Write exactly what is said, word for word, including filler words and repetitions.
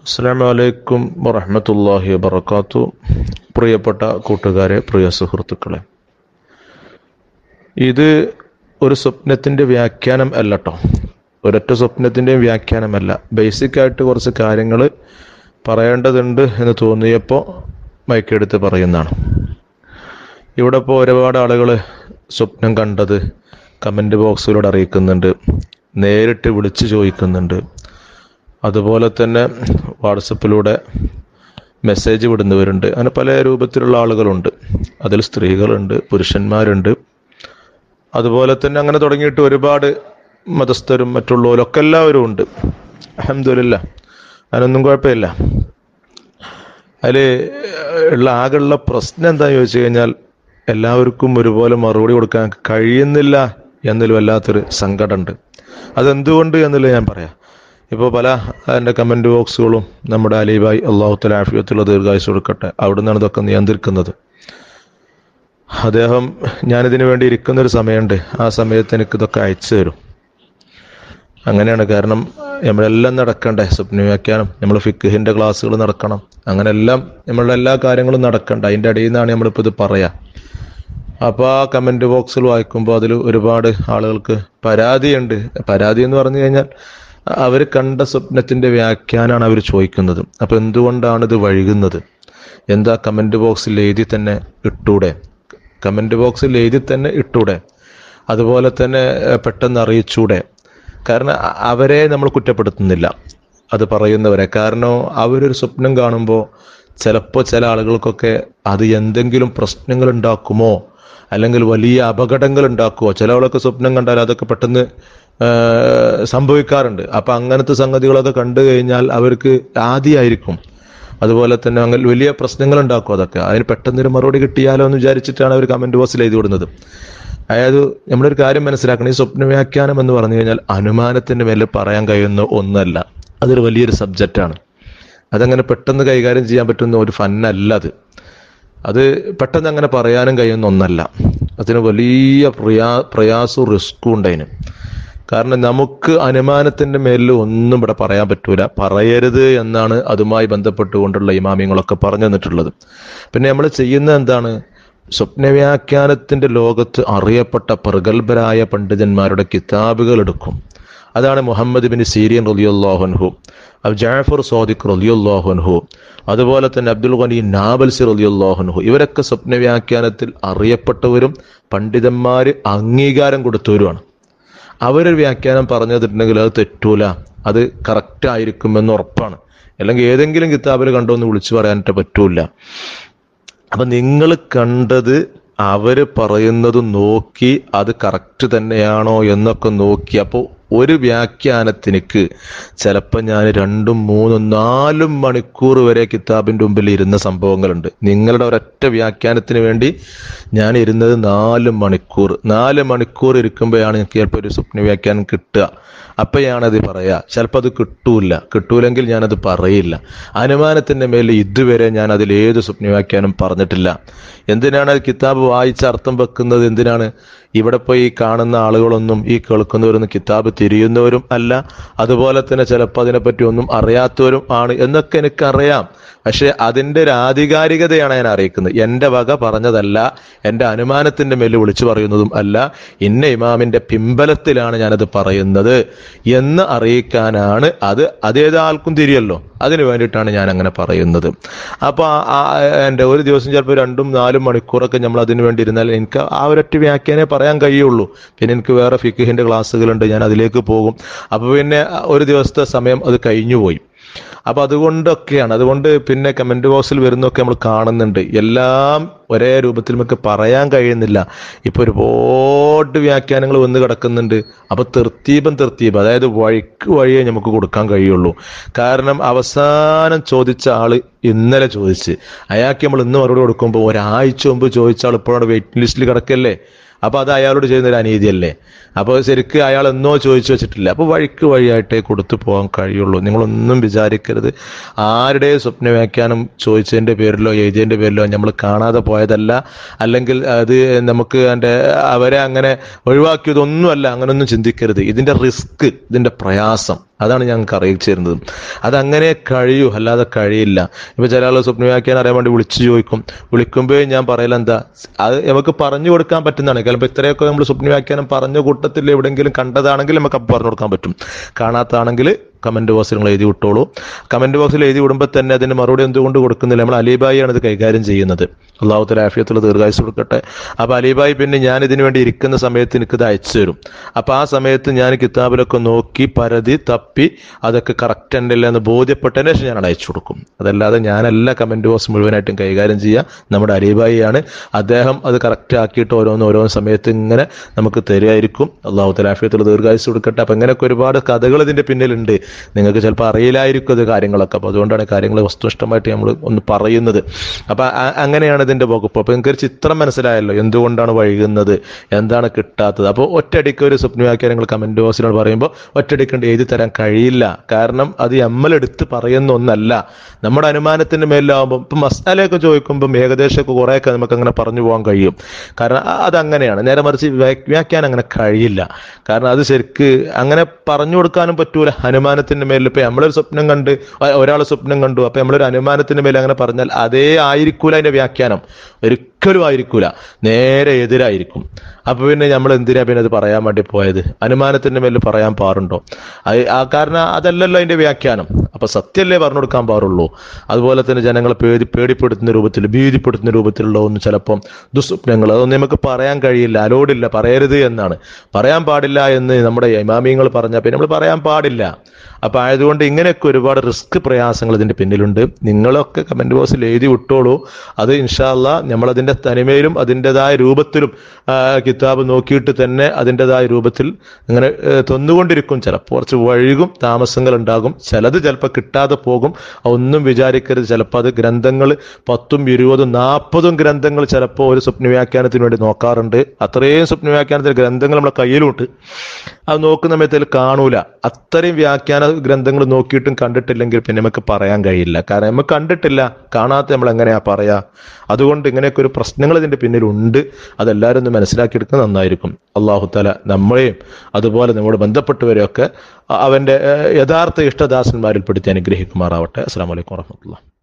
അസ്സലാമു അലൈക്കും വറഹ്മത്തുള്ളാഹി വബറകാതുഹു. പ്രിയപ്പെട്ട കൂട്ടുകാരെ, പ്രിയ സുഹൃത്തുക്കളെ, ഇത് ഒരു സ്വപ്നത്തിൻ്റെ വ്യാഖ്യാനം അല്ല കേട്ടോ. ഒരൊറ്റ സ്വപ്നത്തിൻ്റെയും വ്യാഖ്യാനമല്ല. ബേസിക്കായിട്ട് കുറച്ച് കാര്യങ്ങൾ പറയേണ്ടതുണ്ട് എന്ന് തോന്നിയപ്പോൾ മൈക്കെടുത്ത് പറയുന്നതാണ്. ഇവിടെ ഇപ്പോൾ ഒരുപാട് ആളുകൾ സ്വപ്നം കണ്ടത് കമൻറ്റ് ബോക്സിലൂടെ അറിയിക്കുന്നുണ്ട്, നേരിട്ട് വിളിച്ച് ചോദിക്കുന്നുണ്ട്, അതുപോലെ തന്നെ വാട്സപ്പിലൂടെ മെസ്സേജ് വിടുന്നവരുണ്ട്. അങ്ങനെ പല രൂപത്തിലുള്ള ആളുകളുണ്ട്. അതിൽ സ്ത്രീകളുണ്ട്, പുരുഷന്മാരുണ്ട്, അതുപോലെ തന്നെ അങ്ങനെ തുടങ്ങിയിട്ട് ഒരുപാട് മതസ്ഥരും മറ്റുള്ളവരൊക്കെ എല്ലാവരും ഉണ്ട്. അൽഹംദുലില്ലാഹ്, അതിനൊന്നും കുഴപ്പമില്ല. അതിൽ ഉള്ള ആകെയുള്ള പ്രശ്നം എന്താണെന്ന് ചോദിച്ചു കഴിഞ്ഞാൽ എല്ലാവർക്കും ഒരുപോലെ മറുപടി കൊടുക്കാൻ കഴിയുന്നില്ല എന്നതിൽ വല്ലാത്തൊരു സങ്കടമുണ്ട്. അതെന്തുകൊണ്ട് എന്നുള്ളത് ഞാൻ പറയാം. ഇപ്പോൾ പല എൻ്റെ കമൻറ്റ് ബോക്സുകളും നമ്മുടെ അലിബായി അള്ളാഹു തആല ആഫിയത്തുള്ള ദീർഘായുസ്സ് കൊടുക്കട്ടെ, അവിടെ നിന്നാണ് ഇതൊക്കെ നിയന്ത്രിക്കുന്നത്. അദ്ദേഹം ഞാനിതിനു വേണ്ടി ഇരിക്കുന്നൊരു സമയമുണ്ട്, ആ സമയത്ത് എനിക്ക് ഇതൊക്കെ അയച്ചു തരും. അങ്ങനെയാണ്. കാരണം നമ്മളെല്ലാം നടക്കണ്ടേ. സ്വപ്ന വ്യാഖ്യാനം, നമ്മൾ ഫിഖ്ഹിൻ്റെ ക്ലാസ്സുകൾ നടക്കണം, അങ്ങനെ എല്ലാം നമ്മളുടെ എല്ലാ കാര്യങ്ങളും നടക്കണ്ട. അതിൻ്റെ ഇടയിൽ നിന്നാണ് നമ്മളിപ്പോൾ ഇത് പറയാം. അപ്പോൾ ആ കമൻറ്റ് ബോക്സിൽ വായിക്കുമ്പോൾ അതിൽ ഒരുപാട് ആളുകൾക്ക് പരാതിയുണ്ട്. പരാതി എന്ന് പറഞ്ഞു കഴിഞ്ഞാൽ അവർ കണ്ട സ്വപ്നത്തിൻ്റെ വ്യാഖ്യാനമാണ് അവർ ചോദിക്കുന്നത്. അപ്പോൾ എന്തുകൊണ്ടാണ് ഇത് വൈകുന്നത്? എന്താ കമൻറ്റ് ബോക്സിൽ എഴുതി തന്നെ ഇട്ടൂടെ? കമൻറ്റ് ബോക്സിൽ എഴുതി തന്നെ ഇട്ടൂടെ? അതുപോലെ തന്നെ പെട്ടെന്ന് അറിയിച്ചൂടെ? കാരണം അവരെ നമ്മൾ കുറ്റപ്പെടുത്തുന്നില്ല, അത് പറയുന്നവരെ. കാരണം അവരൊരു സ്വപ്നം കാണുമ്പോൾ ചിലപ്പോൾ ചില ആളുകൾക്കൊക്കെ അത് എന്തെങ്കിലും പ്രശ്നങ്ങൾ ഉണ്ടാക്കുമോ, അല്ലെങ്കിൽ വലിയ അപകടങ്ങൾ ഉണ്ടാക്കുമോ? ചില ആളൊക്കെ സ്വപ്നം കണ്ടാൽ അതൊക്കെ പെട്ടെന്ന് സംഭവിക്കാറുണ്ട്. അപ്പം അങ്ങനത്തെ സംഗതികളൊക്കെ കണ്ടു കഴിഞ്ഞാൽ അവർക്ക് ആദിയായിരിക്കും. അതുപോലെ തന്നെ അങ്ങനെ വലിയ പ്രശ്നങ്ങൾ ഉണ്ടാക്കും. അതൊക്കെ അതിന് പെട്ടെന്നൊരു മറുപടി കിട്ടിയാലോ എന്ന് വിചാരിച്ചിട്ടാണ് അവർ കമൻറ്റ് ബോക്സിൽ എഴുതി വിടുന്നത്. അതായത് നമ്മളൊരു കാര്യം മനസ്സിലാക്കണം, ഈ സ്വപ്ന വ്യാഖ്യാനം എന്ന് പറഞ്ഞു കഴിഞ്ഞാൽ അനുമാനത്തിൻ്റെ മേലെ പറയാൻ കഴിയുന്ന ഒന്നല്ല. അതൊരു വലിയൊരു സബ്ജക്റ്റാണ്. അതങ്ങനെ പെട്ടെന്ന് കൈകാര്യം ചെയ്യാൻ പറ്റുന്ന ഒരു ഫന്നല്ല അത്. അത് പെട്ടെന്ന് അങ്ങനെ പറയാനും കഴിയുന്ന ഒന്നല്ല. അതിന് വലിയ പ്രയാ പ്രയാസവും റിസ്ക്കും ഉണ്ട് അതിന്. കാരണം നമുക്ക് അനുമാനത്തിൻ്റെ മേലിൽ ഒന്നും ഇവിടെ പറയാൻ പറ്റൂല, പറയരുത് എന്നാണ് അതുമായി ബന്ധപ്പെട്ടുകൊണ്ടുള്ള ഇമാമിങ്ങളൊക്കെ പറഞ്ഞു തന്നിട്ടുള്ളത്. പിന്നെ നമ്മൾ ചെയ്യുന്നത് എന്താണ്? സ്വപ്നവ്യാഖ്യാനത്തിൻ്റെ ലോകത്ത് അറിയപ്പെട്ട പ്രഗത്ഭരായ പണ്ഡിതന്മാരുടെ കിതാബുകൾ എടുക്കും. അതാണ് മുഹമ്മദ് ബിൻ സീരീൻ റളിയല്ലാഹു അൻഹു, ജഅഫർ സാദിഖ് റളിയല്ലാഹു അൻഹു, അതുപോലെ തന്നെ അബ്ദുൽ ഗനി നാബൽസി റളിയല്ലാഹു അൻഹു. ഇവരൊക്കെ സ്വപ്നവ്യാഖ്യാനത്തിൽ അറിയപ്പെട്ടവരും പണ്ഡിതന്മാർ അംഗീകാരം കൊടുത്തവരുമാണ്. അവരൊരു വ്യാഖ്യാനം പറഞ്ഞിട്ടുണ്ടെങ്കിൽ അത് തെറ്റൂല, അത് കറക്റ്റ് ആയിരിക്കുമെന്ന് ഉറപ്പാണ്. അല്ലെങ്കിൽ ഏതെങ്കിലും കിതാബിൽ കണ്ടോന്ന് വിളിച്ചു പറയാനായിട്ട് പറ്റൂല. അപ്പം നിങ്ങൾ കണ്ടത് അവർ പറയുന്നത് നോക്കി അത് കറക്റ്റ് തന്നെയാണോ എന്നൊക്കെ നോക്കി. അപ്പോൾ ഒരു വ്യാഖ്യാനത്തിനക്ക് ചിലപ്പോൾ ഞാൻ രണ്ടും മൂന്നും നാലും മണിക്കൂർ വരെ കിതാബിൻ്റെ മുമ്പിൽ ഇരുന്ന സംഭവങ്ങളുണ്ട്. നിങ്ങളുടെ ഒരൊറ്റ വ്യാഖ്യാനത്തിന് വേണ്ടി ഞാൻ ഇരുന്നത് നാല് മണിക്കൂർ നാല് മണിക്കൂർ ഇരിക്കുമ്പോഴാണ് എനിക്ക് ചിലപ്പോൾ ഒരു സ്വപ്ന വ്യാഖ്യാനം കിട്ടുക. അപ്പം ഞാനത് പറയാ. ചിലപ്പോൾ അത് കിട്ടൂല. കിട്ടൂലെങ്കിൽ ഞാനത് പറയില്ല. അനുമാനത്തിൻ്റെ മേലെ ഇതുവരെ ഞാൻ അതിലേത് സ്വപ്ന വ്യാഖ്യാനം പറഞ്ഞിട്ടില്ല. എന്തിനാണ് കിതാബ് വായിച്ച് അർത്ഥം വെക്കുന്നത്? എന്തിനാണ്? ഇവിടെ പോയി ഈ കാണുന്ന ആളുകളൊന്നും, ഈ കേൾക്കുന്നവരൊന്നും കിതാബ് തിരിയുന്നവരും അല്ല, അതുപോലെ തന്നെ ചിലപ്പോൾ അതിനെപ്പറ്റി ഒന്നും അറിയാത്തവരും ആണ് എന്നൊക്കെ എനിക്കറിയാം. പക്ഷെ അതിൻ്റെ ഒരു ആധികാരികതയാണ് ഞാൻ അറിയിക്കുന്നത്. എൻ്റെ വക പറഞ്ഞതല്ല, എൻ്റെ അനുമാനത്തിൻ്റെ മേൽ വിളിച്ചു പറയുന്നതും അല്ല, ഇന്ന ഇമാമിൻ്റെ പിമ്പലത്തിലാണ് ഞാനത് പറയുന്നത് എന്ന് അറിയിക്കാനാണ്. അത് അതേതാൾക്കും തിരിയല്ലോ, അതിനു വേണ്ടിയിട്ടാണ് ഞാൻ അങ്ങനെ പറയുന്നത്. അപ്പോൾ എൻ്റെ ഒരു ദിവസം ചിലപ്പോൾ രണ്ടും നാലും മണിക്കൂറൊക്കെ നമ്മൾ അതിനു വേണ്ടി ഇരുന്നാൽ എനിക്ക് ആ ഒരൊറ്റ വ്യാഖ്യാനേ പറയാൻ കഴിയുള്ളൂ. പിന്നെ എനിക്ക് വേറെ ഫിഖ്ഹിൻ്റെ ക്ലാസ്സുകളുണ്ട്, ഞാൻ അതിലേക്ക് പോകും. അപ്പോൾ പിന്നെ ഒരു ദിവസത്തെ സമയം അത് കഴിഞ്ഞുപോയി. അപ്പോൾ അതുകൊണ്ടൊക്കെയാണ്. അതുകൊണ്ട് പിന്നെ കമൻറ്റ് ബോക്സിൽ വരുന്നതൊക്കെ നമ്മൾ കാണുന്നുണ്ട്. എല്ലാം ഒരേ രൂപത്തിൽ നമുക്ക് പറയാൻ കഴിയുന്നില്ല. ഇപ്പോൾ ഒരുപാട് വ്യാഖ്യാനങ്ങൾ വന്ന് കിടക്കുന്നുണ്ട്. അപ്പോൾ തെർത്തീപം തെർത്തീപ്, അതായത് വഴിക്ക് വഴിയേ നമുക്ക് കൊടുക്കാൻ കഴിയുള്ളൂ. കാരണം അവസാനം ചോദിച്ച ആൾ ഇന്നലെ ചോദിച്ച് അയാൾക്ക് നമ്മൾ ഇന്ന് മറുപടി കൊടുക്കുമ്പോൾ ഒരാഴ്ച മുമ്പ് ചോദിച്ച ആൾ ഇപ്പോഴാണ് വെയിറ്റിംഗ് ലിസ്റ്റിൽ കിടക്കല്ലേ. അപ്പോൾ അത് അയാളോട് ചെയ്യുന്നൊരു അനീതിയല്ലേ. അപ്പോൾ ശരിക്കും അയാൾ എന്നോ ചോദിച്ചു വെച്ചിട്ടില്ല. അപ്പോൾ വഴിക്ക് വഴിയായിട്ടേ കൊടുത്തു പോകാൻ കഴിയുള്ളൂ. നിങ്ങളൊന്നും വിചാരിക്കരുത് ആരുടെ സ്വപ്ന വ്യാഖ്യാനം ചോദിച്ചതിൻ്റെ പേരിലോ എഴുതിയതിൻ്റെ പേരിലോ നമ്മൾ കാണാതെ പോയതല്ല, അല്ലെങ്കിൽ അത് നമുക്ക് എൻ്റെ അവരെ അങ്ങനെ ഒഴിവാക്കിയതൊന്നുമല്ല. അങ്ങനെയൊന്നും ചിന്തിക്കരുത്. ഇതിൻ്റെ റിസ്ക്, ഇതിൻ്റെ പ്രയാസം അതാണ് ഞങ്ങൾക്ക് അറിയിച്ചു തരുന്നത്. അതങ്ങനെ കഴിയൂ, അല്ലാതെ കഴിയില്ല. ഇപ്പൊ ചില ആൾ സ്വപ്ന വ്യാഖ്യാനം അറിയാൻ വേണ്ടി വിളിച്ചു ചോദിക്കും. വിളിക്കുമ്പോഴേ ഞാൻ പറയലെന്താ, അത് നമുക്ക് പറഞ്ഞു കൊടുക്കാൻ പറ്റുന്നതാണ്. ചിലപ്പോൾ ഇത്രയൊക്കെ നമ്മൾ സ്വപ്ന വ്യാഖ്യാനം പറഞ്ഞ കൂട്ടത്തിൽ എവിടെയെങ്കിലും കണ്ടതാണെങ്കിൽ നമുക്ക് അപ്പം പറഞ്ഞു കൊടുക്കാൻ പറ്റും. കാണാത്താണെങ്കിൽ കമന്റ് ബോക്സിൽ നിങ്ങൾ എഴുതി വിട്ടോളൂ. കമന്റ് ബോക്സിൽ എഴുതി വിടുമ്പോൾ തന്നെ അതിന്റെ മറുപടി എന്തുകൊണ്ട് കൊടുക്കുന്നില്ല? നമ്മൾ അലിബായിയാണ് ഇത് കൈകാര്യം ചെയ്യുന്നത്. അള്ളാഹു തആല ആഫിയത്തുള്ള ദീർഘായുസ്സ് കൊടുക്കട്ടെ. അപ്പൊ അലിബായി പിന്നെ ഞാൻ ഇതിനു വേണ്ടി ഇരിക്കുന്ന സമയത്ത് എനിക്കിത് അയച്ചു തരും. അപ്പൊ ആ സമയത്ത് ഞാൻ കിതാബിലൊക്കെ നോക്കി പരതി തപ്പി അതൊക്കെ കറക്റ്റ് ഉണ്ടല്ല എന്ന് ബോധ്യപ്പെട്ടതിന് ശേഷം ഞാൻ അയച്ചു കൊടുക്കും. അതല്ലാതെ ഞാനല്ല കമന്റ് ബോക്സ് മുഴുവനായിട്ടും കൈകാര്യം ചെയ്യുക, നമ്മുടെ അലിബായിയാണ്. അദ്ദേഹം അത് കറക്റ്റ് ആക്കിയിട്ട് ഓരോന്ന് ഓരോന്ന് സമയത്ത് ഇങ്ങനെ നമുക്ക് തരുമായിരിക്കും. അള്ളാഹു തആല ആഫിയത്തുള്ള ദീർഘായുസ്സ് കൊടുക്കട്ടെ. അപ്പൊ ഇങ്ങനെയൊക്കെ ഒരുപാട് കഥകൾ ഇതിന്റെ പിന്നിലുണ്ട്. നിങ്ങൾക്ക് ചിലപ്പോൾ അറിയില്ലായിരിക്കും അത് കാര്യങ്ങളൊക്കെ. അപ്പൊ അതുകൊണ്ടാണ് കാര്യങ്ങൾ വസ്തുനിഷ്ഠമായിട്ട് നമ്മൾ ഒന്ന് പറയുന്നത്. അപ്പൊ അങ്ങനെയാണ് ഇതിന്റെ വകുപ്പ്. അപ്പൊ നിങ്ങൾക്ക് ഒരു ചിത്രം മനസ്സിലായല്ലോ എന്തുകൊണ്ടാണ് വൈകുന്നത്, എന്താണ് കിട്ടാത്തത്. അപ്പോൾ ഒറ്റയടിക്ക് ഒരു സ്വപ്ന വ്യാഖ്യാനങ്ങൾ കമന്റ് ബോക്സിനോട് പറയുമ്പോൾ ഒറ്റയടിക്കൊണ്ട് എഴുതി തരാൻ കഴിയില്ല. കാരണം അത് നമ്മളെടുത്ത് പറയുന്ന ഒന്നല്ല, നമ്മുടെ അനുമാനത്തിന്റെ മേലാവുമ്പോൾ ഇപ്പൊ മസാലയൊക്കെ ചോദിക്കുമ്പോൾ ഏകദേശമൊക്കെ കുറേയൊക്കെ നമുക്ക് അങ്ങനെ പറഞ്ഞു പോകാൻ കഴിയും. കാരണം അതങ്ങനെയാണ്. നേരെ മറിച്ച് വ്യാഖ്യാനം അങ്ങനെ കഴിയില്ല. കാരണം അത് ശരിക്ക് അങ്ങനെ പറഞ്ഞു കൊടുക്കാനും പറ്റൂല. അനുമാനത്തിന്റെ മേലിൽ ഇപ്പൊ നമ്മളൊരു സ്വപ്നം കണ്ട് ഒരാൾ സ്വപ്നം കണ്ടു, അപ്പൊ നമ്മളൊരു അനുമാനത്തിന്റെ മേലെ അങ്ങനെ പറഞ്ഞാൽ അതേ ആയിരിക്കൂല അതിന്റെ വ്യാഖ്യാനം, ഒരിക്കലും ആയിരിക്കൂല, നേരെ എതിരായിരിക്കും. അപ്പൊ പിന്നെ നമ്മൾ എന്തിനാ പിന്നെ അത് പറയാൻ വേണ്ടി പോയത്? അനുമാനത്തിന്റെ മേലിൽ പറയാൻ പാടുണ്ടോ? കാരണം അതല്ലല്ലോ അതിന്റെ വ്യാഖ്യാനം. അപ്പൊ സത്യമല്ലേ പറഞ്ഞു കൊടുക്കാൻ പാടുള്ളൂ. അതുപോലെ തന്നെ ജനങ്ങളെ പേടി പേടിപ്പെടുത്തുന്ന രൂപത്തിൽ ഭീതിപ്പെടുത്തുന്ന രൂപത്തിലുള്ള ഒന്ന് ചിലപ്പം ദുസ്വപ്നങ്ങൾ, അതൊന്നും നമുക്ക് പറയാൻ കഴിയില്ല, അലോടില്ല, പറയരുത് എന്നാണ്. പറയാൻ പാടില്ല എന്ന് നമ്മുടെ ഇമാമിയങ്ങൾ പറഞ്ഞാൽ പിന്നെ നമ്മൾ പറയാൻ പാടില്ല. അപ്പൊ ആയതുകൊണ്ട് ഇങ്ങനെയൊക്കെ ഒരുപാട് റിസ്ക് പ്രയാസങ്ങൾ ഇതിന്റെ പിന്നിലുണ്ട്. നിങ്ങളൊക്കെ കമന്റ് ബോക്സിൽ എഴുതി വിട്ടോളൂ. അത് ഇൻഷാ അല്ലാഹ് നമ്മളതിന്റെ തനിമയിലും അതിൻ്റെതായ രൂപത്തിലും കിതാബ് നോക്കിയിട്ട് തന്നെ അതിൻ്റെതായ രൂപത്തിൽ ഇങ്ങനെ തന്നുകൊണ്ടിരിക്കും. ചിലപ്പോൾ കുറച്ച് വഴുകും, താമസങ്ങൾ ഉണ്ടാകും, ചിലത് ചിലപ്പോൾ കിട്ടാതെ പോകും. ഒന്നും വിചാരിക്കരുത്. ചിലപ്പോൾ അത് ഗ്രന്ഥങ്ങൾ പത്തും ഇരുപതും നാൽപ്പതും ഗ്രന്ഥങ്ങൾ ചിലപ്പോൾ ഒരു സ്വപ്ന വ്യാഖ്യാനത്തിന് വേണ്ടി നോക്കാറുണ്ട്. അത്രയും സ്വപ്ന വ്യാഖ്യാനത്തിന് ഗ്രന്ഥങ്ങൾ നമ്മുടെ കയ്യിലുണ്ട്. അത് നോക്കുന്ന സമയത്തിൽ കാണൂല. അത്രയും വ്യാഖ്യാന ഗ്രന്ഥങ്ങൾ നോക്കിയിട്ടും കണ്ടിട്ടില്ലെങ്കിൽ പിന്നെ നമുക്ക് പറയാൻ കഴിയില്ല. കാരണം നമുക്ക് കണ്ടിട്ടില്ല, കാണാത്ത നമ്മൾ എങ്ങനെയാ പറയാ? അതുകൊണ്ട് ഇങ്ങനെയൊക്കെ ഒരു പ്രശ്നങ്ങൾ ഇതിന്റെ പിന്നിലുണ്ട്. അതെല്ലാവരും ഒന്ന് മനസ്സിലാക്കിയെടുക്കുന്നത് നന്നായിരിക്കും. അല്ലാഹു തആല നമ്മളെയും അതുപോലെ നമ്മോട് ബന്ധപ്പെട്ടവരെയൊക്കെ അവന്റെ യഥാർത്ഥ ഇഷ്ടദാസന്മാരിൽ പെടുത്തി അനുഗ്രഹിക്കുമാറാവട്ടെ. അസ്സലാമു അലൈക്കും വറഹ്മത്തുള്ളാഹി.